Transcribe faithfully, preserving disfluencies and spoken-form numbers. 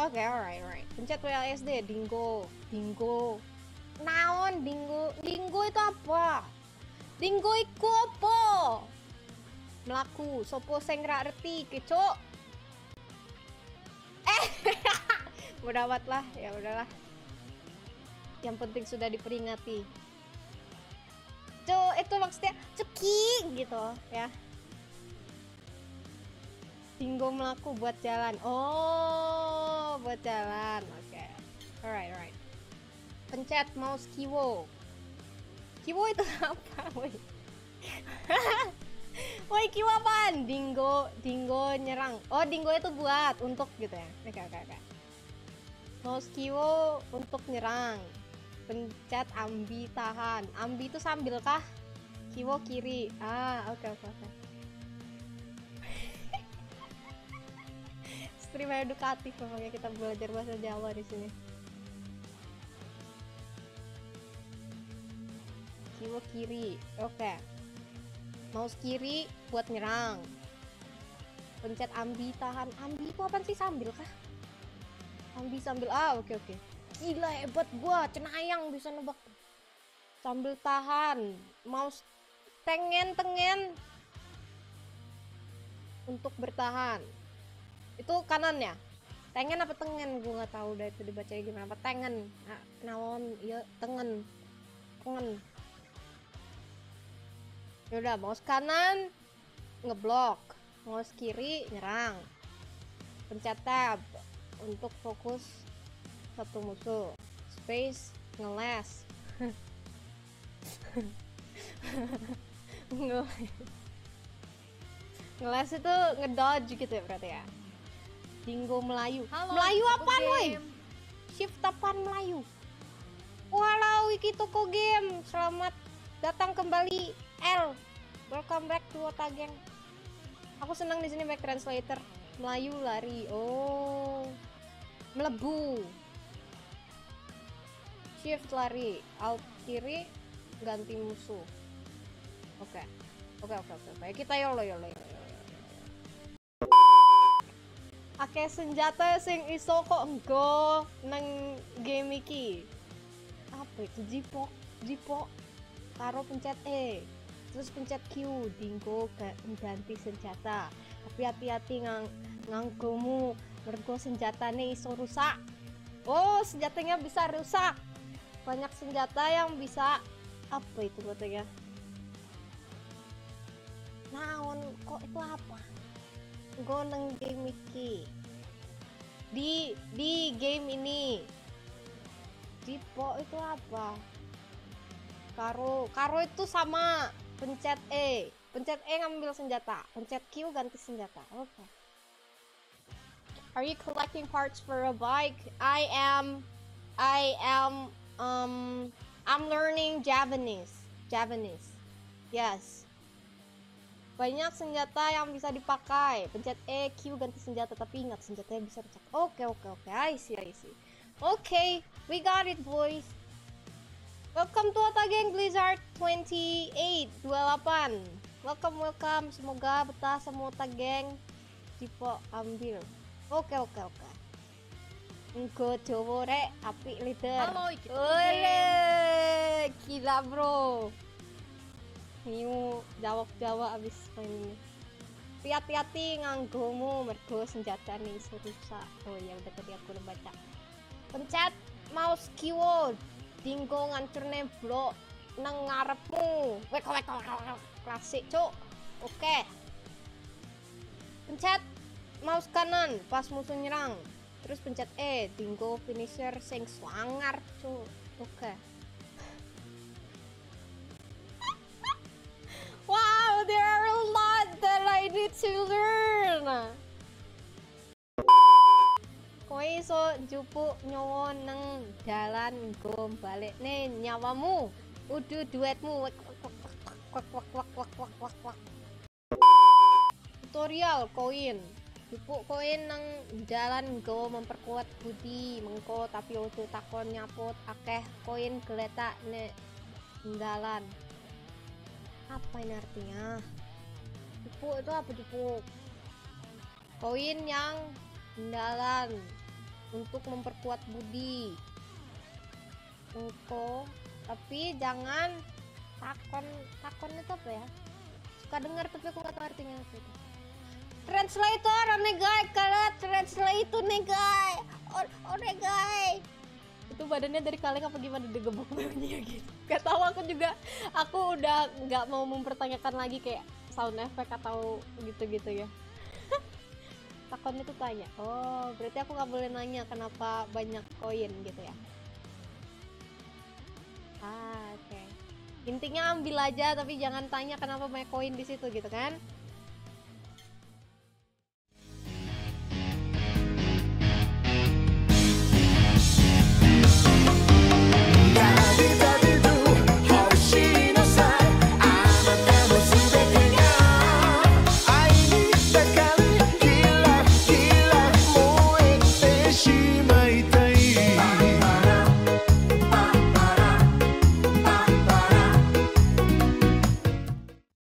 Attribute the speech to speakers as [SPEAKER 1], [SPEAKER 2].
[SPEAKER 1] Oke, okay, alright, alright. Pencet W A S D, Dingo, Dingo. Naon Dingo? Dingo itu apa? Dingo iku apa? Melaku, sopo sing ra ngerti, kecok. Eh, bodo amat lah, ya udahlah. Yang penting sudah diperingati. Cuk, itu maksudnya cuki gitu ya. Dingo melaku buat jalan. Oh, buat jalan. Oke. Okay. Alright, alright. Pencet mouse kiwo. Kiwo itu apa, woi? Woi, kiwo apaan? Dingo, dingo nyerang. Oh, dingo itu buat untuk gitu ya. Oke, okay, oke, okay, oke. Okay. Mouse kiwo untuk nyerang. Pencet ambi tahan. Ambi itu sambil kah? Kiwo kiri. Ah, oke, okay, oke, okay, oke. Okay. Stream edukatif, makanya kita belajar bahasa Jawa di sini. Kiwo kiri, oke. Okay. Mouse kiri buat nyerang. Pencet ambi tahan. Ambi itu apa sih, sambil kah? Ambi sambil, ah oke okay, oke. Okay. Gila hebat gua, cenayang bisa nebak. Sambil tahan. Mouse tengen tengen untuk bertahan. Itu kanan ya? Tengen apa tengen? Gue nggak tahu udah itu dibacanya gimana. Apa tengen? Nah, naon? Iya tengen. Tengen. Yaudah, mouse kanan ngeblok, mouse kiri nyerang. Pencet tab untuk fokus satu musuh. Space ngeles. Ngeles itu ngedodge gitu ya berarti ya. Dingo Melayu. Halo, Melayu apaan woi? Shift apaan Melayu? Walau iki toko game. Selamat datang kembali L. Welcome back to Otageng. Aku senang di sini back translator. Melayu lari. Oh. Melebu. Shift lari. Alt kiri ganti musuh. Oke. Okay. Oke okay, oke okay, oke. Okay. Kita yolo yolo yolo. Ake senjata sing iso kok enggo nang game iki. Apa itu? Jipok, jipok. Karo pencet E. Terus pencet Q, Dingo ganti senjata. Tapi hati-hati ngang nganggomu mergo senjatanya iso rusak. Oh, senjatanya bisa rusak. Banyak senjata yang bisa apa itu katanya? Naon kok itu apa? Go nang game iki. Di di game ini. Jipo itu apa? Karo, karo itu sama. Pencet E. Pencet E ngambil senjata. Pencet Q ganti senjata. Oke. Okay. Are you collecting parts for a bike? I am I am um I'm learning Japanese. Japanese. Yes. Banyak senjata yang bisa dipakai. Pencet E, Q ganti senjata. Tapi ingat senjatanya bisa rusak. Oke, oke, oke. I see, I see. Oke, okay, we got it, boys. Welcome to Otageng Blizzard twenty-eight, dua puluh delapan. Welcome, welcome. Semoga betah semua Otageng. Tipo ambil. Oke, okay, oke, okay, oke. Okay. Engko Jowo rek, apik leader.
[SPEAKER 2] Halo, iki
[SPEAKER 1] Ole, gila bro. Miu jawab-jawab abis main ini. Hati-hati nganggomu mergo senjata nih rusak. Oh ya udah tadi aku udah baca. Pencet mouse keyword. Dingo ngancurne blok nang ngarepmu. Wek wek klasik, cuk. Oke. Pencet mouse kanan pas musuh nyerang. Terus pencet E, Dingo finisher sing swangar, cuk. Oke. Wow, there are a lot that I need to learn. Kowe iso njupuk nyawa nang dalan nggo balik nih nyawamu. Udu duetmu. Wak wak wak wak wak wak wak wak wak. Tutorial koin. Jupuk koin nang dalan nggo memperkuat budi mengko tapi utuh takon nyaput akeh koin geletak nek dalan. Apa ini artinya? Jupuk itu apa jupuk? Koin yang dalan untuk memperkuat budi. Engko tapi jangan takon takon itu apa ya, suka dengar tapi aku nggak tahu artinya apa itu. Translator onegai kala translate itu negai onegai. Itu badannya dari kaleng apa gimana digebuk banyak gitu, gak tahu aku juga. Aku udah nggak mau mempertanyakan lagi kayak sound effect atau gitu-gitu ya. Takon itu tanya, oh berarti aku nggak boleh nanya kenapa banyak koin gitu ya. Ah oke, okay. Intinya ambil aja tapi jangan tanya kenapa banyak koin di situ gitu kan.